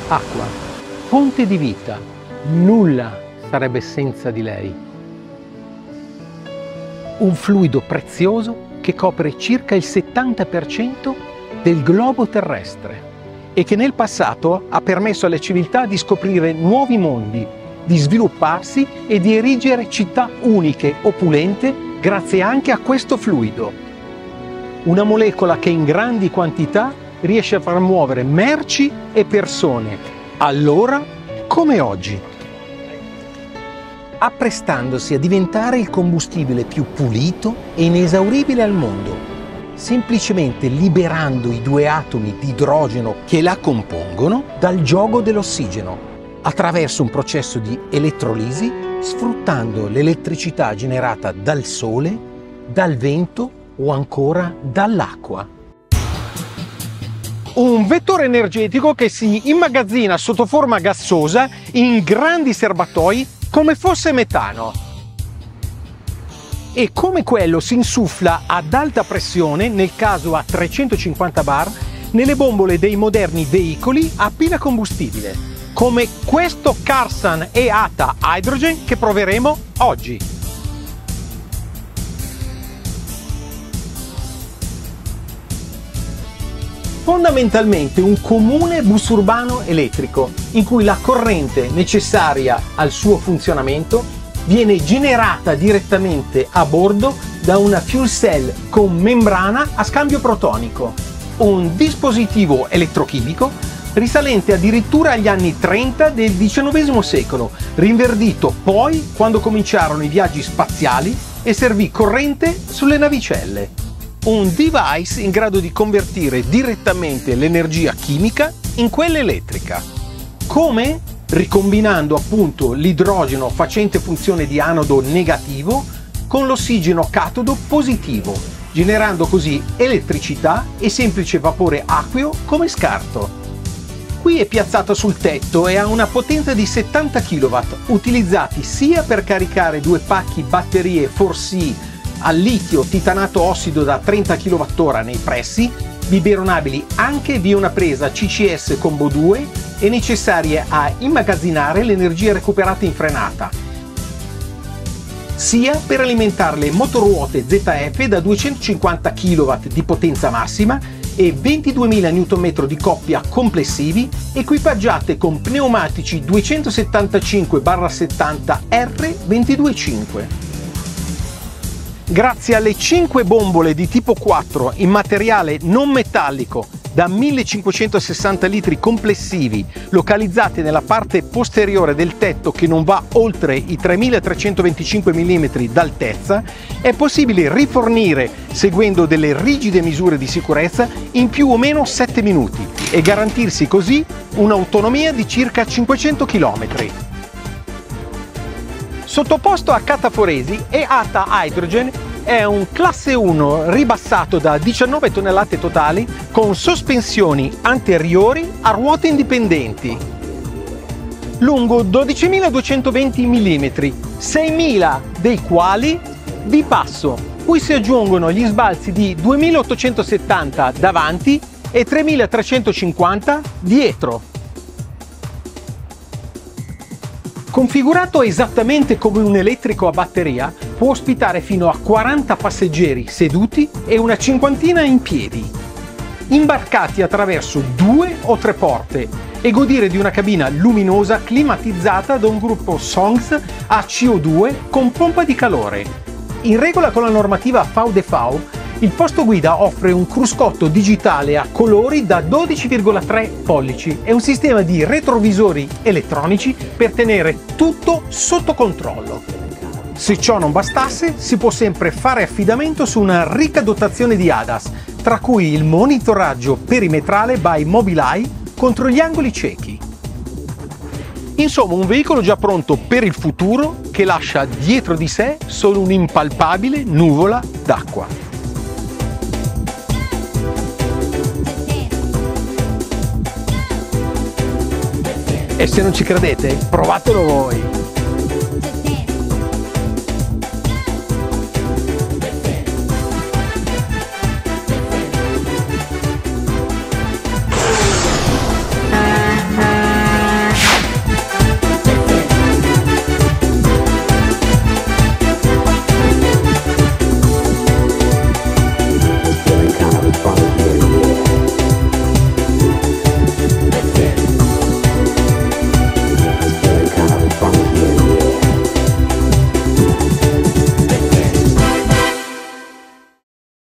Acqua, fonte di vita, nulla sarebbe senza di lei. Un fluido prezioso che copre circa il 70% del globo terrestre e che nel passato ha permesso alle civiltà di scoprire nuovi mondi, di svilupparsi e di erigere città uniche, opulente, grazie anche a questo fluido. Una molecola che in grandi quantità riesce a far muovere merci e persone, allora come oggi, apprestandosi a diventare il combustibile più pulito e inesauribile al mondo, semplicemente liberando i due atomi di idrogeno che la compongono dal giogo dell'ossigeno, attraverso un processo di elettrolisi, sfruttando l'elettricità generata dal sole, dal vento o ancora dall'acqua. Un vettore energetico che si immagazzina sotto forma gassosa in grandi serbatoi come fosse metano. E come quello si insuffla ad alta pressione, nel caso a 350 bar, nelle bombole dei moderni veicoli a pila combustibile, come questo Karsan EATA Hydrogen che proveremo oggi. Fondamentalmente un comune bus urbano elettrico in cui la corrente necessaria al suo funzionamento viene generata direttamente a bordo da una fuel cell con membrana a scambio protonico, un dispositivo elettrochimico risalente addirittura agli anni 30 del XIX secolo, rinverdito poi quando cominciarono i viaggi spaziali e servì corrente sulle navicelle. Un device in grado di convertire direttamente l'energia chimica in quella elettrica. Come? Ricombinando appunto l'idrogeno facente funzione di anodo negativo con l'ossigeno catodo positivo, generando così elettricità e semplice vapore acqueo come scarto. Qui è piazzata sul tetto e ha una potenza di 70 kW, utilizzati sia per caricare due pacchi batterie 4C al litio titanato ossido da 30 kWh nei pressi, biberonabili anche via una presa CCS Combo 2 e necessarie a immagazzinare l'energia recuperata in frenata, sia per alimentare le motoruote ZF da 250 kW di potenza massima e 22.000 Nm di coppia complessivi, equipaggiate con pneumatici 275/70 R225. Grazie alle 5 bombole di tipo 4 in materiale non metallico da 1560 litri complessivi, localizzate nella parte posteriore del tetto che non va oltre i 3325 mm d'altezza, è possibile rifornire, seguendo delle rigide misure di sicurezza, in più o meno 7 minuti e garantirsi così un'autonomia di circa 500 km. Sottoposto a cataforesi, EATA Hydrogen è un classe 1 ribassato da 19 tonnellate totali con sospensioni anteriori a ruote indipendenti. Lungo 12.220 mm, 6.000 dei quali bipasso, cui si aggiungono gli sbalzi di 2.870 davanti e 3.350 dietro. Configurato esattamente come un elettrico a batteria, può ospitare fino a 40 passeggeri seduti e una cinquantina in piedi, imbarcati attraverso 2 o 3 porte e godere di una cabina luminosa climatizzata da un gruppo SONGS a CO2 con pompa di calore. In regola con la normativa VDV, il posto guida offre un cruscotto digitale a colori da 12,3 pollici e un sistema di retrovisori elettronici per tenere tutto sotto controllo. Se ciò non bastasse, si può sempre fare affidamento su una ricca dotazione di ADAS, tra cui il monitoraggio perimetrale by Mobileye contro gli angoli ciechi. Insomma, un veicolo già pronto per il futuro che lascia dietro di sé solo un'impalpabile nuvola d'acqua. E se non ci credete, provatelo voi!